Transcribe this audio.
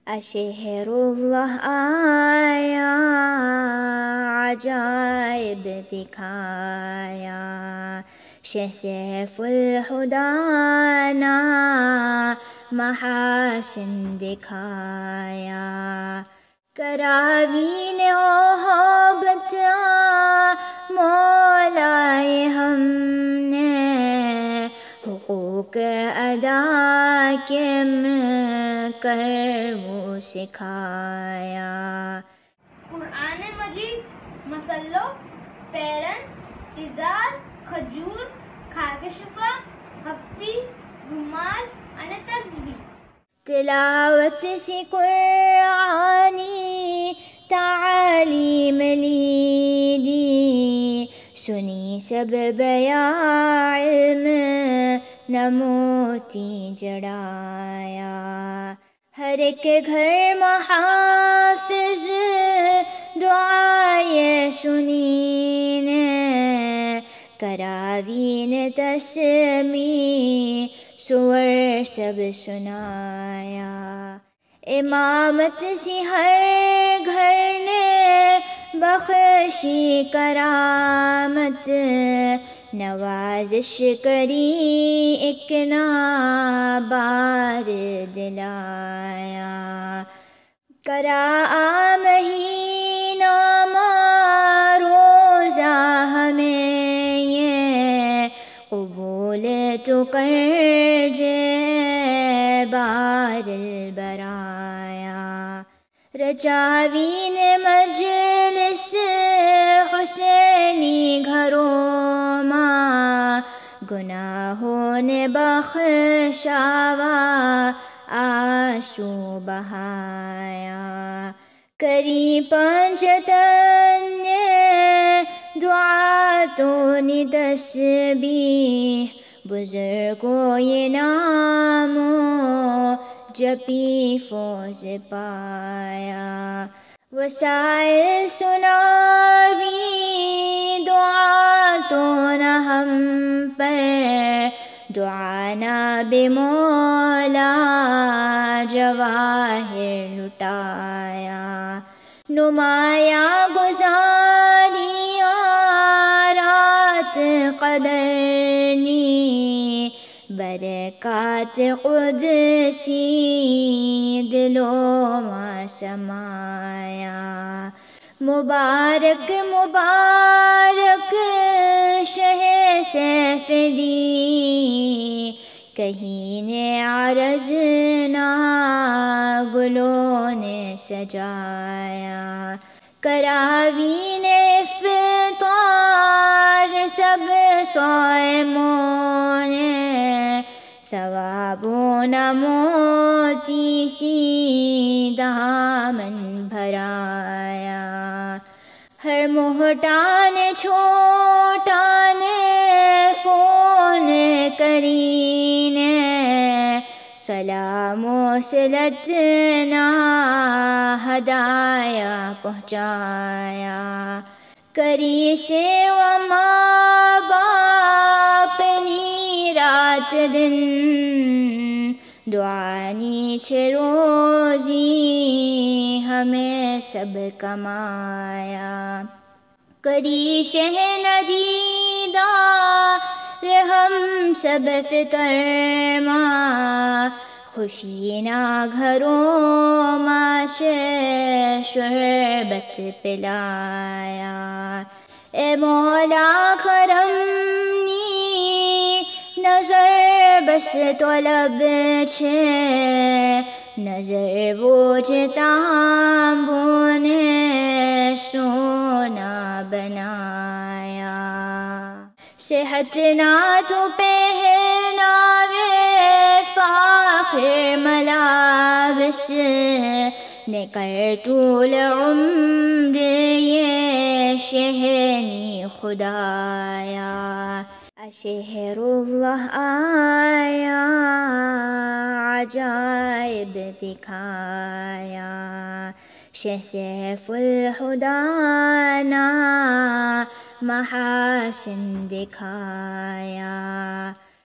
اشہر اللہ آیا عجائب دکھایا، شہ سیف الہدیٰ نا محاسن دکھایا، کراوین محبت مولائے ہم نے حقوق ادا کم کر وہ سکھایا۔ قرآن مجید مسلو پیرن ازار کھجور خاک شفا ہفتی رومال ان تصویر، تلاوت سی قرآنی تعالیم لیدی، سنی سب بیا علم نموتی جڑایا، ہر ایک گھر محافظ دعائے سنی نے، کراوین تسمیع سور سب سنایا، امامت سی ہر گھر نے بخشی کرامت، نوازش کری ایک نہ بار دلایا، کرا مہینہ ماہ روزہ ہمیں یہ قبول تو کر جے بار البرایا، رچاوین مجلس حسینی گھروں ماں، گناہوں نے بخشاوا آنسو بہایا، کری پنجتن دعا تو نی تسبیح، بزرگوں یہ نامو جپی فوز پایا، وسائل سناوی دعا تو نہ ہم پر، دعا نہ بے مولا جواہر لٹایا، نمایاں گزاریاں رات قدرنی، برکات قدسی دلوں میں سمایا، مبارک مبارک شہ سیف دی، کہیں نے عرض نہ گلوں نے سجایا، کراوین افطار سب صائموں نے، ثواب و موتی سی دامن بھرایا، ہر موٹا نے چھوٹا نے فون کرینے، سلام و صلت نا ہدایہ پہنچایا، کری سیوا ماں باپ نی رات دن، دعانی چھ روزی ہمیں سب کمایا، کری شہ ندیدار ہم سب فطر ماں، خوشی نہ گھروں ماں شربت پلایا، اے مولا کرم نی نظر بس طلب چھے، نظر بوجھتا بونے سونا بنایا، صحت نہ تو پہناوے فاخر ملابس، نے کر طول عمر یہ شہنی خدایا، اشہر اللہ آیا عجائب دکھایا، شہ سیف الہدیٰ نا محاسن دکھایا۔